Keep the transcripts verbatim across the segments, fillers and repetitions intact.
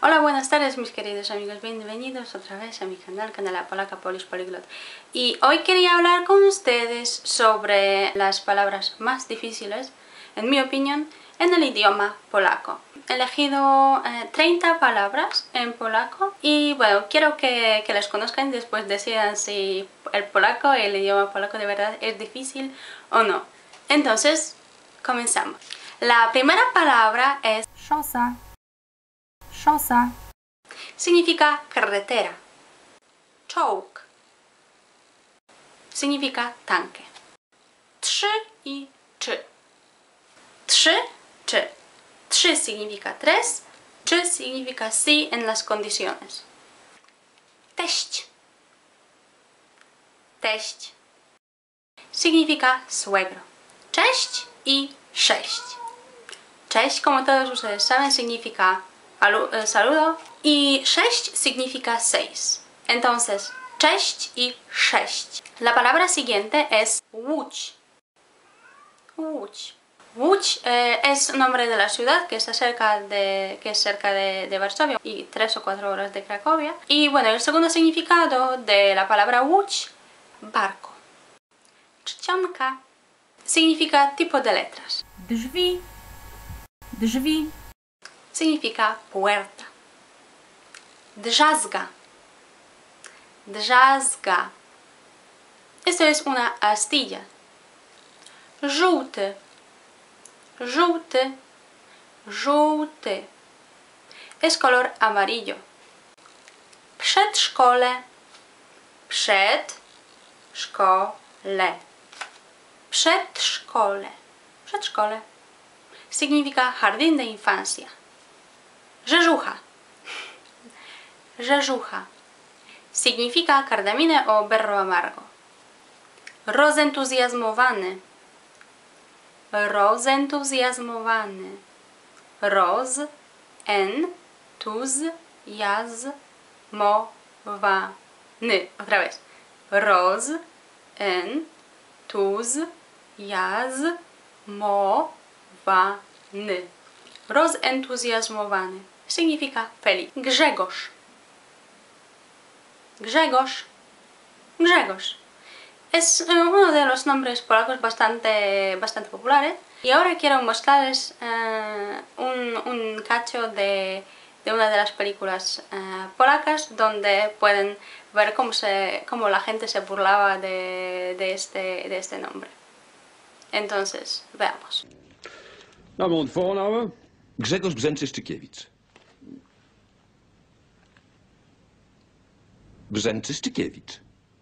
Hola, buenas tardes mis queridos amigos, bienvenidos otra vez a mi canal, Canal Polaca Polish Polyglot. Y hoy quería hablar con ustedes sobre las palabras más difíciles, en mi opinión, en el idioma polaco. He elegido eh, treinta palabras en polaco y bueno, quiero que, que las conozcan y después decidan si el polaco, el idioma polaco de verdad es difícil o no. Entonces, comenzamos. La primera palabra es Szosa. Szosa. Significa carretera. Czołg significa tanque. Trzy y czy. Trzy, czy. Trzy significa tres, czy significa sí en las condiciones. Teść. Teść significa suegro. Cześć y sześć. Cześć, como todos ustedes saben, significa saludo y sześć significa seis. Entonces, cześć y sześć. La palabra siguiente es Łódź. Łódź. Łódź eh, es nombre de la ciudad que está cerca de, que es cerca de, de Varsovia y tres o cuatro horas de Cracovia. Y bueno, el segundo significado de la palabra Łódź, barco. Czcionka significa tipo de letras. Drzwi. Drzwi. Significa puerta. Drzazga. Drzazga. Esto es una astilla. Żółty. Żółty. Żółty. Es color amarillo. Przedszkole. Przedszkole. Przedszkole. Przedszkole. Significa jardín de infancia. Rzeżucha. Rzeżucha. Significa cardaminę o berro amargo. Rozentuzjazmowany. Rozentuzjazmowany. Roz, en, tuz, jaz, mo, wa, ny. Otra vez. Roz, en, tuz, jaz, mo, wa, ny. Rozentuzjazmowany. Significa feliz. Grzegorz. Grzegorz. Grzegorz. Es uno de los nombres polacos bastante, bastante populares. Y ahora quiero mostrarles uh, un, un cacho de, de una de las películas uh, polacas donde pueden ver cómo, se, cómo la gente se burlaba de, de, este, de este nombre. Entonces, veamos. Name und Vorname? Grzegorz Brzęczyszczykiewicz. Brzęczyszczykiewicz.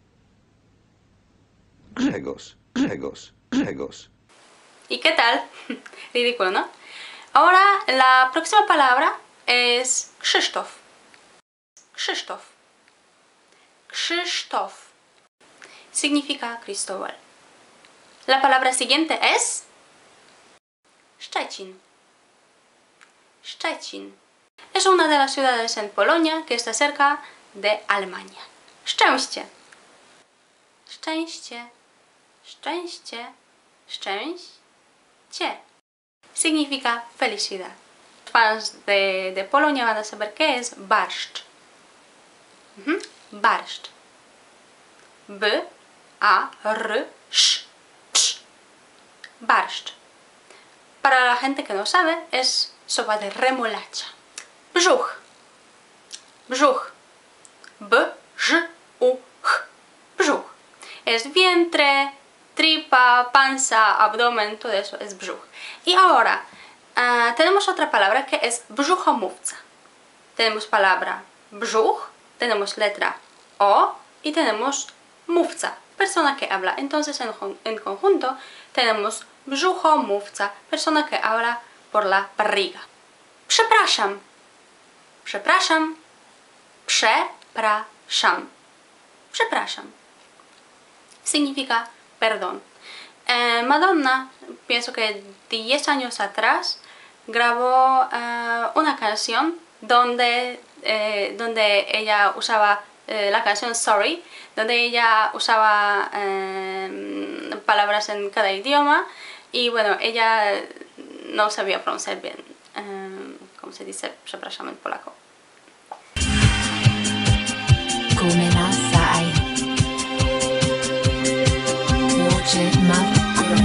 Grzegorz, Grzegorz, Grzegorz. ¿Y qué tal? Ridículo, ¿no? Ahora la próxima palabra es Krzysztof. Krzysztof. Krzysztof. Significa Cristóbal. La palabra siguiente es Szczecin. Szczecin. Es una de las ciudades en Polonia que está cerca de Alemania. Szczęście. Szczęście. Szczęście. Szczęście. Significa felicidad. Los fans de, de Polonia van a saber qué es barszcz. Uh-huh. Barszcz. B, A, R, Sz, Sz. Barszcz. Para la gente que no sabe, es sopa de remolacha. Brzuch. Brzuch. B, Ż, U, Ch. Brzuch. Es vientre, tripa, panza, abdomen, todo eso es brzuch. Y ahora uh, tenemos otra palabra que es brzuchomówca. Tenemos palabra brzuch, tenemos letra O y tenemos mówca, persona que habla. Entonces en, en conjunto tenemos brzuchomówca, persona que habla por la barriga. Przepraszam. Przepraszam. Przepraszam. Przepraszam. Significa perdón. Eh, Madonna, pienso que diez años atrás, grabó eh, una canción donde, eh, donde ella usaba eh, la canción Sorry, donde ella usaba eh, palabras en cada idioma y bueno, ella no sabía pronunciar bien, eh, ¿cómo se dice? Przepraszam en polaco. Gomenasai. Łodzie Mawkur.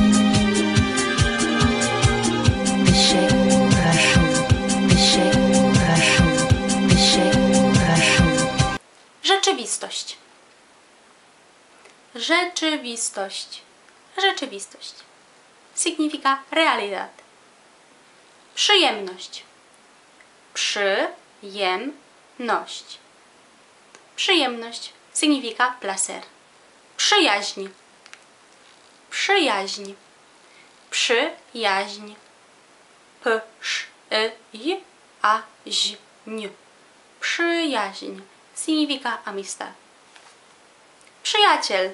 Dysze Raszu. Dysze Raszu. Dysze Raszu. Rzeczywistość. Rzeczywistość. Rzeczywistość. Significa realidad. Przyjemność. Przyjemność. Przyjemność. Significa placer. Przyjaźń. Przyjaźń. Przyjaźń. P, sz, y, j, a, ź, n. Przyjaźń. Significa amistad. Przyjaciel.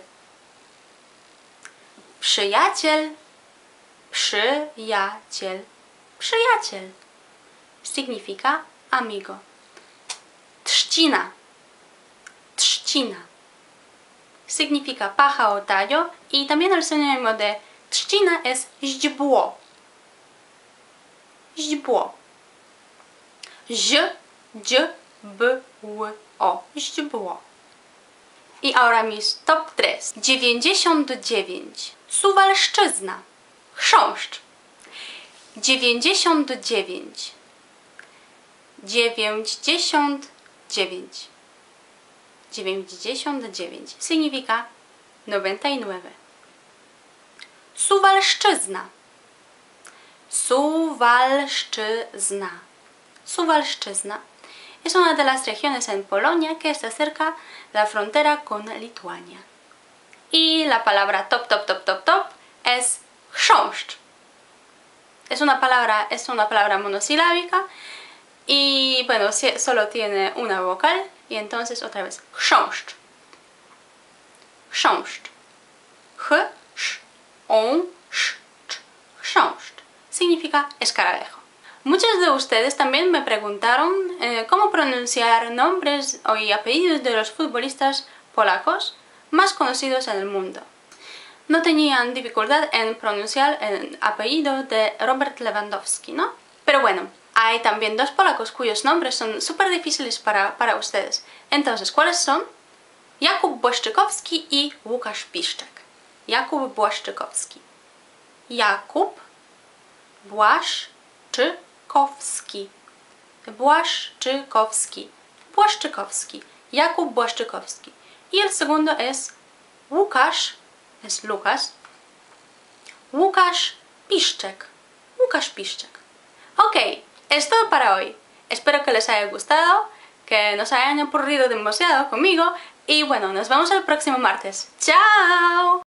Przyjaciel. Przyjaciel. Przyjaciel. Significa amigo. Trzcina. Trzcina. Significa paja o tallo y también el sinónimo de trzcina es źdźbło. Źdźbło. Ź, dź, b, ł, o. Źdźbło. I ahora mis top tres. dziewięćdziesiąt dziewięć. Suwalszczyzna. Chrząszcz. dziewięćdziesiąt dziewięć. dziewięćdziesiąt dziewięć. dziewięćdziesiąt dziewięć. Significa noventa y nueve. Suwalszczyzna. Suwalszczyzna. Suwalszczyzna es una de las regiones en Polonia que está cerca de la frontera con Lituania. Y la palabra top, top, top, top, top es chrząszcz. Es una palabra, es una palabra monosilábica y bueno, solo tiene una vocal y entonces otra vez chrząszcz. Chrząszcz. Ch, sz, on, sz, ch. Chrząszcz. Significa escarabejo. Muchos de ustedes también me preguntaron eh, cómo pronunciar nombres y apellidos de los futbolistas polacos más conocidos en el mundo. No tenían dificultad en pronunciar el apellido de Robert Lewandowski, ¿no? Pero bueno, hay también dos polacos cuyos nombres son súper difíciles para, para ustedes. Entonces, ¿cuáles son? Jakub Błaszczykowski y Łukasz Piszczek. Jakub Błaszczykowski. Jakub Błaszczykowski. Błaszczykowski. Błaszczykowski. Jakub Błaszczykowski. Y el segundo es Łukasz, es Lucas. Łukasz Piszczek. Łukasz Piszczek. Ok, es todo para hoy. Espero que les haya gustado, que no se hayan aburrido demasiado conmigo y bueno, nos vemos el próximo martes. ¡Chao!